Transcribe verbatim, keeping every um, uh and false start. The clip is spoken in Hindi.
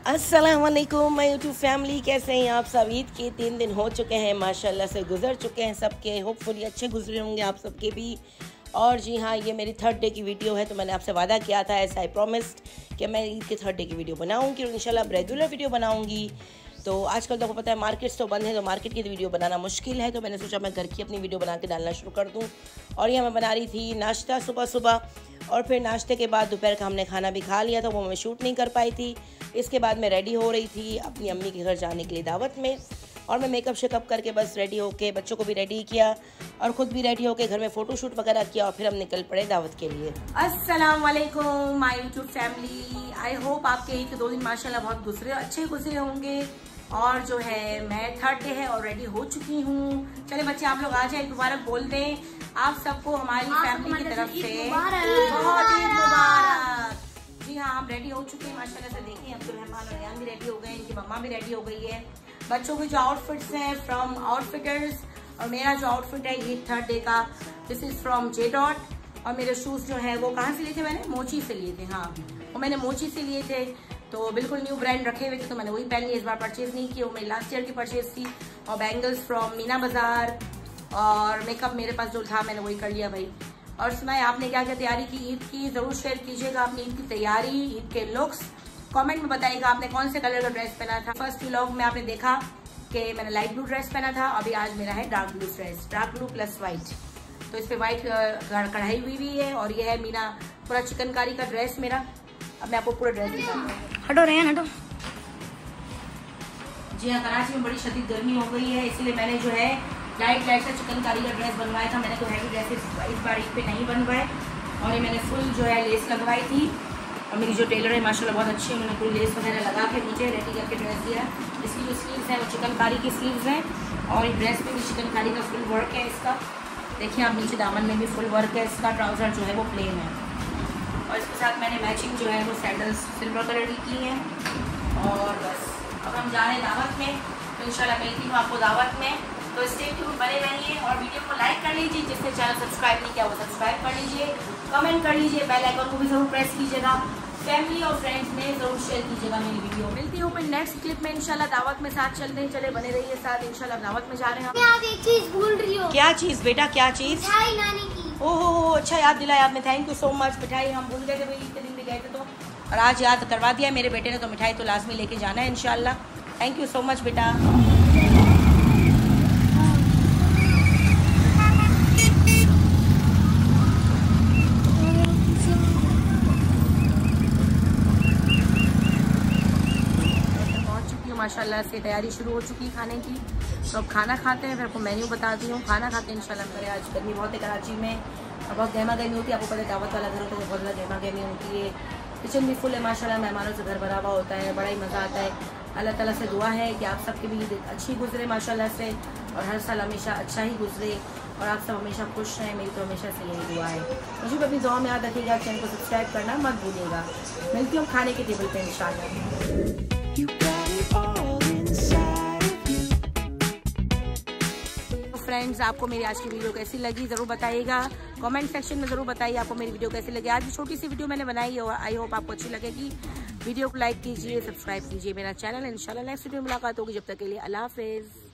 अस्सलाम वालेकुम माय यूट्यूब फैमिली, कैसे हैं आप सब। ईद के तीन दिन हो चुके हैं, माशाल्लाह से गुजर चुके हैं सबके। होपफुली अच्छे गुजरे होंगे आप सबके भी। और जी हाँ, ये मेरी थर्ड डे की वीडियो है। तो मैंने आपसे वादा किया था, ऐसा आई प्रॉमिस्ड कि मैं ईद के थर्ड डे की वीडियो बनाऊंगी और इंशाल्लाह अब रेगुलर वीडियो बनाऊंगी। तो आजकल तो आपको पता है मार्केट्स तो बंद है, तो मार्केट की वीडियो बनाना मुश्किल है। तो मैंने सोचा मैं घर की अपनी वीडियो बना के डालना शुरू कर दूँ। और यहाँ मैं बना रही थी नाश्ता सुबह सुबह, और फिर नाश्ते के बाद दोपहर का हमने खाना भी खा लिया था, वो मैं शूट नहीं कर पाई थी। इसके बाद मैं रेडी हो रही थी अपनी अम्मी के घर जाने के लिए दावत में। और मैं मेकअप शेकअप करके बस रेडी होके बच्चों को भी रेडी किया और ख़ुद भी रेडी होके घर में फ़ोटो शूट वगैरह किया, और फिर हम निकल पड़े दावत के लिए। अस्सलाम वालेकुम my YouTube family, I hope आपके ईद के दो दिन माशाल्लाह बहुत गुजरे अच्छे गुजरे होंगे। और जो है मैं थर्ड डे है और रेडी हो चुकी हूँ। चले बच्चे आप लोग आ जाए, मुबारक बोल दें आप सबको हमारी फैमिली की तरफ से बहुत ईद मुबारक। जी हाँ, हम रेडी हो चुके हैं माशाल्लाह से। देखिए अब तो रहमान और रियान भी रेडी हो गए, इनकी मम्मा भी रेडी हो गई है। बच्चों के जो आउटफिट्स हैं फ्रॉम आउटफिटर्स, और मेरा जो आउटफिट है ये थर्ड डे का, this is from J dot. और मेरे शूज जो है वो कहाँ से लिए थे, मैंने मोची से लिए थे। हाँ, वो मैंने मोची से लिए थे, तो बिल्कुल न्यू ब्रांड रखे हुए थे, तो मैंने वही पहन लिया। इस बार परचेज नहीं की, वो मेरी लास्ट ईयर की परचेज थी। और बैंगल्स फ्रॉम मीना बाजार, और मेकअप मेरे पास जो था मैंने वही कर लिया भाई। और सुनाए आपने क्या क्या तैयारी की ईद की, जरूर शेयर कीजिएगा अपनी ईद की तैयारी, ईद के लुक्स कमेंट में बताइएगा आपने कौन से कलर का ड्रेस पहना था। फर्स्ट व्लॉग में आपने देखा कि मैंने लाइट ब्लू ड्रेस पहना था, अभी आज मेरा है dark blue dress, dark blue plus white. तो इस पे व्हाइट कढ़ाई हुई हुई है, और ये है मीना पूरा चिकनकारी का ड्रेस मेरा। अब मैं आपको पूरा ड्रेस दिखाती हूँ। हटो रेन हटो। जी हाँ, कराची में बड़ी शदीद गर्मी हो गई है, इसलिए मैंने जो है लाइट लाइट सा चिकनकारी का ड्रेस बनवाया था। मैंने तो हैवी ड्रेसेस इस बार ईद पे नहीं बनवाए, और ये मैंने फुल जो है लेस लगवाई थी। और मेरी जो टेलर है माशाल्लाह बहुत अच्छी है, उन्होंने पूरी लेस वगैरह लगा के मुझे रेडी करके ड्रेस दिया। इसकी जो स्लीव्स है वो चिकनकारी की स्लीव्स हैं, और इस ड्रेस में भी चिकनकारी का फुल वर्क है इसका। देखिए आप नीचे दामन में भी फुल वर्क है इसका। ट्राउज़र जो है वो प्लेन है, और इसके साथ मैंने मैचिंग जो है वो सैंडल्स सिल्वर कलर की की हैं। और बस अब हम जा रहे हैं दावत में, तो इंशाल्लाह मिलती हूँ आपको दावत में। तो स्टे ट्यून बने रहिए, और वीडियो को लाइक कर लीजिए, जिसने चैनल सब्सक्राइब नहीं किया वो सब्सक्राइब कर लीजिए, कमेंट कर लीजिए, बेल आइकन को भी जरूर प्रेस कीजिएगा, फैमिली और फ्रेंड्स में जरूर शेयर कीजिएगा मेरी वीडियो। मिलती हूँ फिर नेक्स्ट क्लिप में इंशाल्लाह दावत में। साथ चलते हैं, चले बने रहिए साथ, इंशाल्लाह दावत में जा रहे हैं। आप एक चीज भूल रही हो। क्या चीज़ बेटा, क्या चीज़? मिठाई लाने की। ओहो, अच्छा याद दिलाया आपने, थैंक यू सो मच। मिठाई हम भूल गए थे भाई, इतने दिन भी गए थे तो, और आज याद करवा दिया मेरे बेटे ने, तो मिठाई तो लाजमी लेके जाना है इंशाल्लाह। थैंक यू सो मच बेटा। माशाल्लाह से तैयारी शुरू हो चुकी है खाने की, तो अब खाना खाते हैं, फिर आपको मेन्यू बताती हूँ। खाना खाते हैं इंशाल्लाह करें। आज गर्मी बहुत है कराची में, और बहुत गहमा गहमी होती है, आपको पता है दावत वाला घर होता है, बहुत ज़्यादा गहमा गहमी होती है। किचन भी फुल है माशाल्लाह, मेहमानों से घर भरा हुआ होता है, बड़ा ही मज़ा आता है। अल्लाह ताला से दुआ है कि आप सबके भी अच्छी गुजरे माशाल्लाह से, और हर साल हमेशा अच्छा ही गुजरे, और आप सब हमेशा खुश रहें। मेरी तो हमेशा से यही दुआ है। मुझे भी अपनी दुआ में याद रखिएगा, चैनल को सब्सक्राइब करना मत भूलिएगा। मिलती हूँ खाने के टेबल पर इंशाल्लाह। फ्रेंड्स, आपको मेरी आज की वीडियो कैसी लगी ज़रूर बताइएगा, कमेंट सेक्शन में ज़रूर बताइए आपको मेरी वीडियो कैसी लगी। आज की छोटी सी वीडियो मैंने बनाई है, आई होप आपको अच्छी लगेगी। वीडियो को लाइक कीजिए, सब्सक्राइब कीजिए मेरा चैनल। इंशाल्लाह नेक्स्ट वीडियो में मुलाकात होगी, जब तक के लिए अल्लाह हाफिज़।